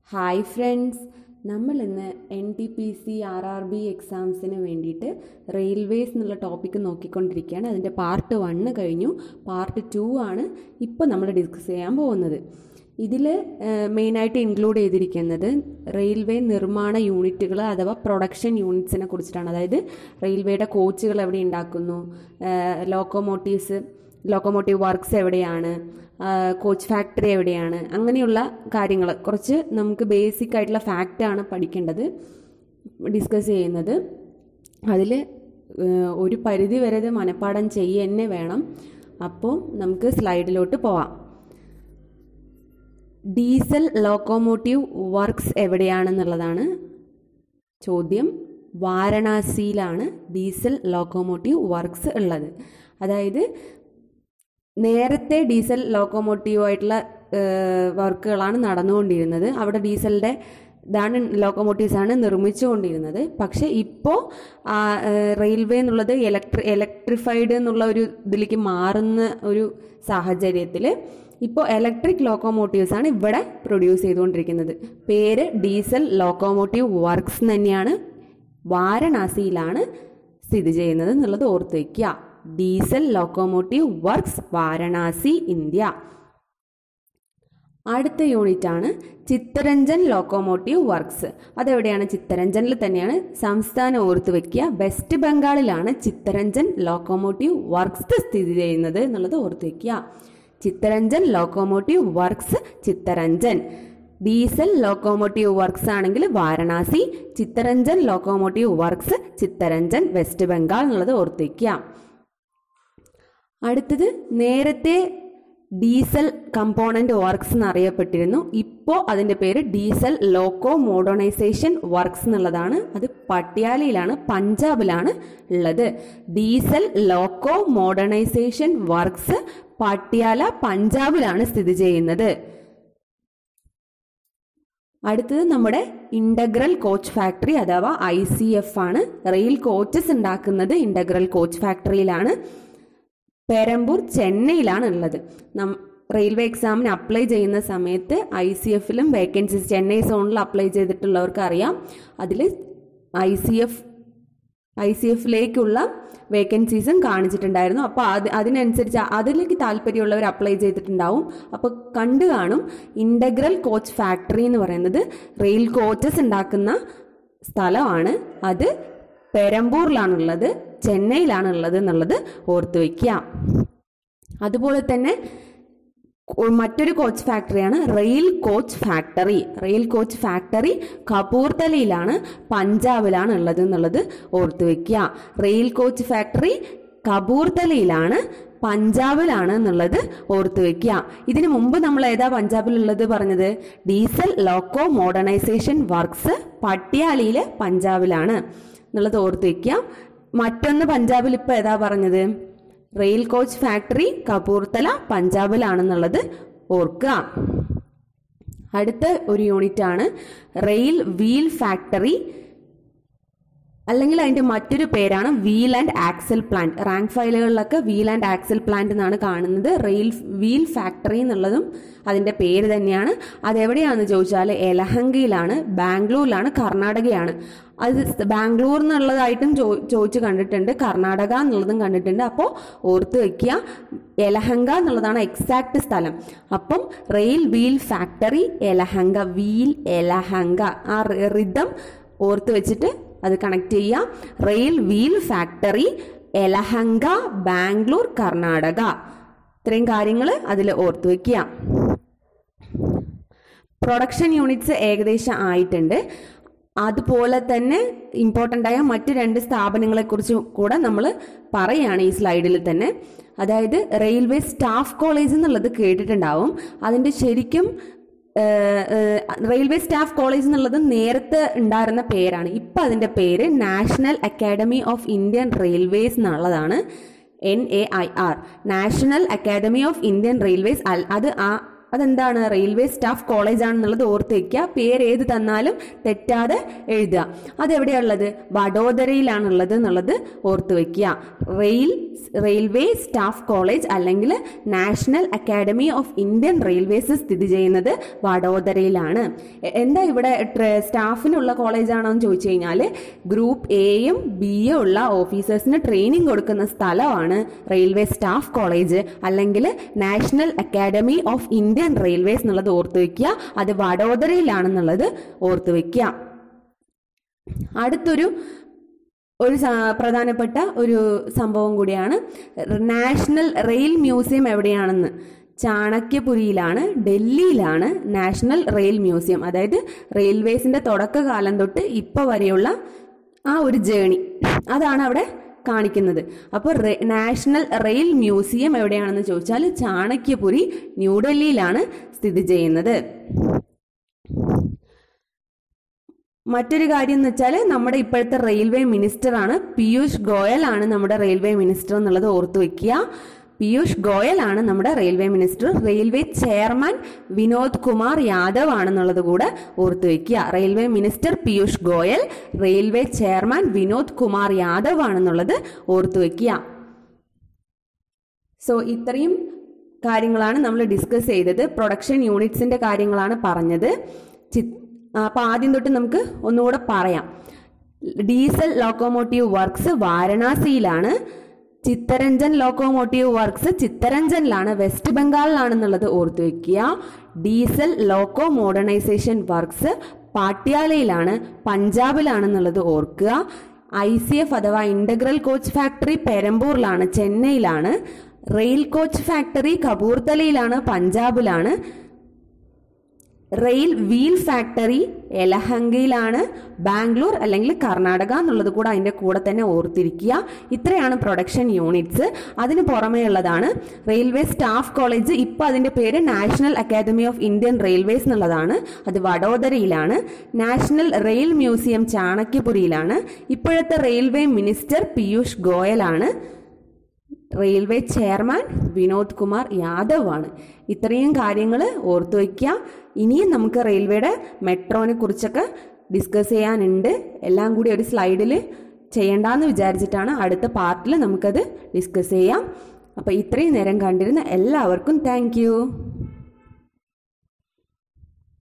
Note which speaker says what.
Speaker 1: Hi friends, നമ്മൾ ഇന്ന് NTPC RRB എക്സാംസിന് വേണ്ടിയിട്ട് റെയിൽവേസ് എന്നുള്ള ടോപ്പിക്ക് നോക്കിക്കൊണ്ടിരിക്കുകയാണ്. അതിൻ്റെ പാർട്ട് 1 കഴിഞ്ഞു, പാർട്ട് 2 ആണ് ഇപ്പോൾ നമ്മൾ ഡിസ്കസ് ചെയ്യാൻ പോകുന്നത്. ഇതിൽ മെയിനായിട്ട് ഇൻക്ലൂഡ് ചെയ്തിരിക്കുന്നത് റെയിൽവേ നിർമ്മാണ യൂണിറ്റുകൾ അഥവാ പ്രൊഡക്ഷൻ യൂണിറ്റ്സിനെ കുറിച്ചിട്ടാണ്. അതായത് റെയിൽവേയുടെ കോച്ചുകൾ എവിടെ ഉണ്ടാക്കുന്നു, ലോക്കോമോട്ടീവ് വർക്ക്സ് എവിടെയാണ്, കോച്ച് ഫാക്ടറി എവിടെയാണ്, അങ്ങനെയുള്ള കാര്യങ്ങൾ കുറച്ച് നമുക്ക് ബേസിക് ആയിട്ടുള്ള ഫാക്റ്റാണ് പഠിക്കേണ്ടത്, ഡിസ്കസ് ചെയ്യുന്നത്. അതിൽ ഒരു പരിധി വരെ ഇത് മനഃപ്പാഠം തന്നെ വേണം. അപ്പോൾ നമുക്ക് സ്ലൈഡിലോട്ട് പോവാം. ഡീസൽ ലോക്കോമോട്ടീവ് വർക്ക്സ് എവിടെയാണെന്നുള്ളതാണ് ചോദ്യം. വാരണാസിയിലാണ് ഡീസൽ ലോക്കോമോട്ടീവ് വർക്ക്സ് ഉള്ളത്. അതായത് നേരത്തെ ഡീസൽ ലോക്കോമോട്ടീവായിട്ടുള്ള വർക്കുകളാണ് നടന്നുകൊണ്ടിരുന്നത്. അവിടെ ഡീസലിൻ്റെ ലോക്കോമോട്ടീവ്സാണ് നിർമ്മിച്ചുകൊണ്ടിരുന്നത്. പക്ഷെ ഇപ്പോൾ റെയിൽവേ എന്നുള്ളത് ഇലക്ട്രിഫൈഡ് എന്നുള്ള ഒരു ഇതിലേക്ക് മാറുന്ന ഒരു സാഹചര്യത്തിൽ ഇപ്പോൾ ഇലക്ട്രിക് ലോക്കോമോട്ടീവ്സ് ആണ് ഇവിടെ പ്രൊഡ്യൂസ് ചെയ്തുകൊണ്ടിരിക്കുന്നത്. പേര് ഡീസൽ ലോക്കോമോട്ടീവ് വർക്ക്സ് തന്നെയാണ്. വാരണാസിയിലാണ് സ്ഥിതി ചെയ്യുന്നത് എന്നുള്ളത് ഓർത്ത് വയ്ക്കുക. Diesel locomotive works, Varanasi, India. അടുത്ത യൂണിറ്റ് ആണ് ചിത്തരഞ്ജൻ ലോക്കോമോട്ടീവ് വർക്ക്സ്. അതെവിടെയാണ്? ചിത്തരഞ്ജനിൽ തന്നെയാണ്. സംസ്ഥാനം ഓർത്ത് വയ്ക്കുക. വെസ്റ്റ് ബംഗാളിലാണ് ചിത്തരഞ്ജൻ ലോക്കോമോട്ടീവ് വർക്ക്സ് സ്ഥിതി ചെയ്യുന്നത് എന്നുള്ളത് ഓർത്ത് വയ്ക്കുക. Chittaranjan locomotive works, Chittaranjan. Diesel locomotive works ആണെങ്കിൽ Varanasi, Chittaranjan locomotive works, Chittaranjan, west Bengal എന്നുള്ളത് ഓർത്ത് വയ്ക്കുക. അടുത്തത് നേരത്തെ ഡീസൽ കമ്പോണന്റ് വർക്ക്സ് എന്നറിയപ്പെട്ടിരുന്നു. ഇപ്പോൾ അതിൻ്റെ പേര് ഡീസൽ ലോക്കോ മോഡേണൈസേഷൻ വർക്ക്സ് എന്നുള്ളതാണ്. അത് പട്യാലയിലാണ്, പഞ്ചാബിലാണ് ഉള്ളത്. Diesel loco modernisation works Patiala, പഞ്ചാബിലാണ് സ്ഥിതി ചെയ്യുന്നത്. അടുത്തത് നമ്മുടെ ഇന്റഗ്രൽ കോച്ച് ഫാക്ടറി അഥവാ ICF ആണ്. റെയിൽ കോച്ചസ് ഉണ്ടാക്കുന്നത് ഇന്റഗ്രൽ കോച്ച് ഫാക്ടറിയിലാണ്. പെരമ്പൂർ, ചെന്നൈയിലാണ് ഉള്ളത്. റെയിൽവേ എക്സാമിന് അപ്ലൈ ചെയ്യുന്ന സമയത്ത് ICFലും വേക്കൻസീസ് ചെന്നൈ സോണിൽ അപ്ലൈ ചെയ്തിട്ടുള്ളവർക്ക് അറിയാം. അതിൽ ICFലേക്കുള്ള വേക്കൻസീസും കാണിച്ചിട്ടുണ്ടായിരുന്നു. അപ്പോൾ അതിനനുസരിച്ച് അതിലേക്ക് താല്പര്യമുള്ളവർ അപ്ലൈ ചെയ്തിട്ടുണ്ടാവും. അപ്പോൾ കണ്ടു കാണും. ഇന്റഗ്രൽ കോച്ച് ഫാക്ടറി എന്ന് പറയുന്നത് റെയിൽ കോച്ചസ് ഉണ്ടാക്കുന്ന സ്ഥലമാണ്. അത് പെരമ്പൂരിലാണുള്ളത്, ചെന്നൈയിലാണുള്ളത് എന്നുള്ളത് ഓർത്ത് വയ്ക്കുക. അതുപോലെ തന്നെ മറ്റൊരു കോച്ച് ഫാക്ടറിയാണ് rail coach factory. Rail coach factory കപൂർത്തലയിലാണ്, പഞ്ചാബിലാണ് ഉള്ളത് എന്നുള്ളത് ഓർത്ത് വയ്ക്കുക. റെയിൽ കോച്ച് ഫാക്ടറി കപൂർത്തലയിലാണ്, പഞ്ചാബിലാണ് എന്നുള്ളത് ഓർത്ത് വയ്ക്കുക. ഇതിനു മുമ്പ് നമ്മൾ ഏതാ പഞ്ചാബിലുള്ളത് പറഞ്ഞത്? ഡീസൽ ലോക്കോ മോഡേണൈസേഷൻ വർക്ക്സ് പട്യാലയിലെ പഞ്ചാബിലാണ് എന്നുള്ളത് ഓർത്ത് വയ്ക്കുക. മറ്റൊന്ന് പഞ്ചാബിൽ ഇപ്പോൾ ഏതാ പറഞ്ഞത്? റെയിൽ കോച്ച് ഫാക്ടറി കപൂർത്തല, പഞ്ചാബിലാണെന്നുള്ളത് ഓർക്കുക. അടുത്ത ഒരു യൂണിറ്റ് ആണ് റെയിൽ വീൽ ഫാക്ടറി, അല്ലെങ്കിൽ അതിന്റെ മറ്റൊരു പേരാണ് wheel and axle plant. Rank ഫയലുകളിലൊക്കെ വീൽ ആൻഡ് ആക്സൽ പ്ലാന്റ് എന്നാണ് കാണുന്നത്. റെയിൽ വീൽ ഫാക്ടറി എന്നുള്ളതും അതിന്റെ പേര് തന്നെയാണ്. അതെവിടെയാണെന്ന് ചോദിച്ചാൽ യലഹങ്കയിലാണ്, ബാംഗ്ലൂരിലാണ്, കർണാടകയാണ്. അത് ബാംഗ്ലൂർ എന്നുള്ളതായിട്ടും ചോദിച്ചു കണ്ടിട്ടുണ്ട്, കർണാടക എന്നുള്ളതും കണ്ടിട്ടുണ്ട്. അപ്പോൾ ഓർത്ത് വയ്ക്കുക, യലഹങ്ക എന്നുള്ളതാണ് എക്സാക്ട് സ്ഥലം. അപ്പം rail wheel factory Yelahanka, wheel Yelahanka, ആ റിതം ഓർത്ത് വെച്ചിട്ട് അത് കണക്ട് ചെയ്യാം. Rail wheel factory Yelahanka, Bangalore, Karnataka. ഇത്രയും കാര്യങ്ങൾ അതിൽ ഓർത്ത് വയ്ക്കുക. പ്രൊഡക്ഷൻ യൂണിറ്റ്സ് ഏകദേശം ആയിട്ടുണ്ട്. അതുപോലെ തന്നെ ഇമ്പോർട്ടൻ്റ് ആയ മറ്റ് 2 സ്ഥാപനങ്ങളെ കുറിച്ച് കൂടെ നമ്മൾ പറയുകയാണ് ഈ സ്ലൈഡിൽ തന്നെ. അതായത് റെയിൽവേ സ്റ്റാഫ് കോളേജ് എന്നുള്ളത് കേട്ടിട്ടുണ്ടാവും. അതിൻ്റെ ശരിക്കും റെയിൽവേ സ്റ്റാഫ് കോളേജ് എന്നുള്ളത് നേരത്തെ ഉണ്ടായിരുന്ന പേരാണ്. ഇപ്പം അതിൻ്റെ പേര് national academy of Indian railways എന്നുള്ളതാണ്. NAIR, national academy of Indian railways. അതെന്താണ്? റെയിൽവേ സ്റ്റാഫ് കോളേജ് ആണെന്നുള്ളത് ഓർത്ത് വയ്ക്കുക. പേര് ഏത് തന്നാലും തെറ്റാതെ എഴുതുക. അതെവിടെയുള്ളത്? വഡോദരയിലാണുള്ളത് എന്നുള്ളത് ഓർത്ത് വയ്ക്കുക. റെയിൽവേ സ്റ്റാഫ് കോളേജ് അല്ലെങ്കിൽ national academy of Indian railways സ്ഥിതി ചെയ്യുന്നത് വഡോദരയിലാണ്. എന്താ ഇവിടെ സ്റ്റാഫിനുള്ള കോളേജാണോ എന്ന് ചോദിച്ചു കഴിഞ്ഞാൽ ഗ്രൂപ്പ് എയും ബിയും ഉള്ള ഓഫീസേഴ്സിന് ട്രെയിനിങ് കൊടുക്കുന്ന സ്ഥലമാണ് റെയിൽവേ സ്റ്റാഫ് കോളേജ് അല്ലെങ്കിൽ national academy of Indian railways എന്നുള്ളത് ഓർത്തു വെക്കുക. അത് വഡോദരയിലാണെന്നുള്ളത് ഓർത്തു വെക്കുക. അടുത്തൊരു പ്രധാനപ്പെട്ട ഒരു സംഭവം കൂടിയാണ് നാഷണൽ റെയിൽ മ്യൂസിയം എവിടെയാണെന്ന്. ചാണക്യപുരിയിലാണ്, ഡൽഹിയിലാണ് നാഷണൽ റെയിൽ മ്യൂസിയം. അതായത് റെയിൽവേസിന്റെ തുടക്കകാലം തൊട്ട് ഇപ്പോൾ വരെയുള്ള ആ ഒരു ജേണി അതാണ് അവിടെ കാണിക്കുന്നത്. അപ്പോൾ നാഷണൽ റെയിൽ മ്യൂസിയം എവിടെയാണെന്ന് ചോദിച്ചാൽ ചാണക്യപുരി, ന്യൂഡൽഹിയിലാണ് സ്ഥിതി ചെയ്യുന്നത്. മറ്റൊരു കാര്യം എന്ന് വെച്ചാൽ നമ്മുടെ ഇപ്പോഴത്തെ റെയിൽവേ മിനിസ്റ്റർ ആണ് പീയൂഷ് ഗോയൽ ആണ് നമ്മുടെ റെയിൽവേ മിനിസ്റ്റർ എന്നുള്ളത് ഓർത്തു വെക്കുക. പീയൂഷ് ഗോയൽ ആണ് നമ്മുടെ railway minister. Railway chairman Vinod Kumar Yadav ആണെന്നുള്ളത് കൂടെ ഓർത്തു വെക്കുക. Railway minister Piyush Goyal, railway chairman Vinod Kumar Yadav ആണെന്നുള്ളത് ഓർത്തു വെക്കുക. സോ ഇത്രയും കാര്യങ്ങളാണ് നമ്മൾ ഡിസ്കസ് ചെയ്തത്. പ്രൊഡക്ഷൻ യൂണിറ്റ്സിന്റെ കാര്യങ്ങളാണ് പറഞ്ഞത്. അപ്പോൾ ആദ്യം തൊട്ട് നമുക്ക് ഒന്നുകൂടെ പറയാം. ഡീസൽ ലോക്കോമോട്ടീവ് വർക്ക്സ് വാരണാസിയിലാണ്. ചിത്തരഞ്ജൻ ലോക്കോമോട്ടീവ് വർക്ക്സ് ചിത്തരഞ്ജനിലാണ്, വെസ്റ്റ് ബംഗാളിലാണെന്നുള്ളത് ഓർത്തു വെക്കുക. ഡീസൽ ലോക്കോ മോഡേണൈസേഷൻ വർക്ക്സ് പാട്യാലയിലാണ്, പഞ്ചാബിലാണെന്നുള്ളത് ഓർക്കുക. ICF അഥവാ ഇന്റഗ്രൽ കോച്ച് ഫാക്ടറി പെരമ്പൂറിലാണ്, ചെന്നൈയിലാണ്. റെയിൽ കോച്ച് ഫാക്ടറി കപൂർത്തലയിലാണ്, പഞ്ചാബിലാണ്. റെയിൽ വീൽ ഫാക്ടറി യലഹങ്കയിലാണ്, ബാംഗ്ലൂർ അല്ലെങ്കിൽ കർണാടക എന്നുള്ളത് കൂടെ അതിൻ്റെ കൂടെ തന്നെ ഓർത്തിരിക്കുക. ഇത്രയാണ് പ്രൊഡക്ഷൻ യൂണിറ്റ്സ്. അതിന് പുറമേ ഉള്ളതാണ് റെയിൽവേ സ്റ്റാഫ് കോളേജ്. ഇപ്പോൾ അതിൻ്റെ പേര് national academy of Indian railways എന്നുള്ളതാണ്. അത് വഡോദരയിലാണ്. നാഷണൽ റെയിൽ മ്യൂസിയം ചാണക്യപുരിയിലാണ്. ഇപ്പോഴത്തെ റെയിൽവേ മിനിസ്റ്റർ പീയൂഷ് ഗോയലാണ്. റെയിൽവേ ചെയർമാൻ വിനോദ് കുമാർ യാദവ് ആണ്. ഇത്രയും കാര്യങ്ങൾ ഓർത്തു വയ്ക്കുക. ഇനിയും നമുക്ക് റെയിൽവേയുടെ മെട്രോനെ കുറിച്ചൊക്കെ ഡിസ്കസ് ചെയ്യാനുണ്ട്. എല്ലാം കൂടി ഒരു സ്ലൈഡിൽ ചെയ്യേണ്ടെന്ന് വിചാരിച്ചിട്ടാണ് അടുത്ത പാർട്ടിൽ നമുക്കത് ഡിസ്കസ് ചെയ്യാം. അപ്പോൾ ഇത്രയും നേരം കണ്ടിരുന്ന എല്ലാവർക്കും താങ്ക്